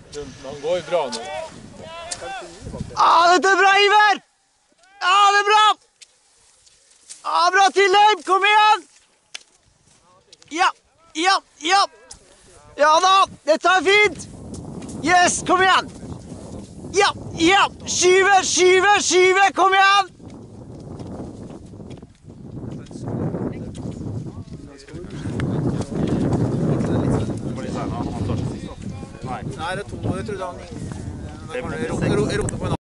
Han går bra nå. Dette er bra, Iver! Ja, det er bra! Ja, bra Tillheim, kom igjen! Ja. Ja da, dette er fint! Yes, kom igjen! Ja, skyve, kom igjen! Nei, det er 2, jeg trodde han ropte på en annen.